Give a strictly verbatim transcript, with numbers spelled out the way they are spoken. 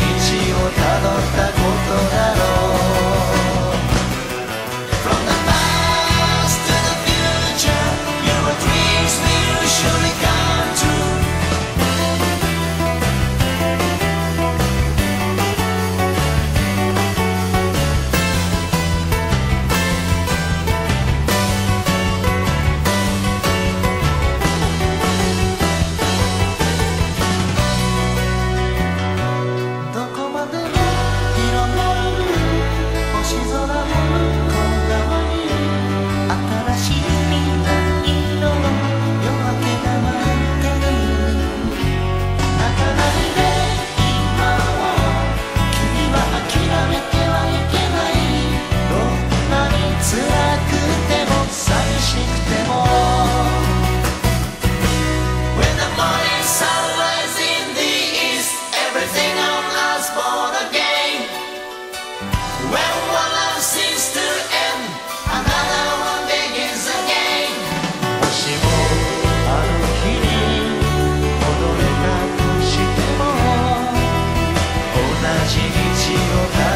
をたどったことだろう。 From the past to the future, your dreams will surely come true. どこまでも広がる星空の向こう側に新しい未来の夜明けが待ってる。泣かないで今を君は諦めてはいけない。どんなに辛くても寂しくても When the morning sun rises in the east, everything on us born again. When one love seems to end, another one begins again. もしもあの日に戻れたとしても同じ道をた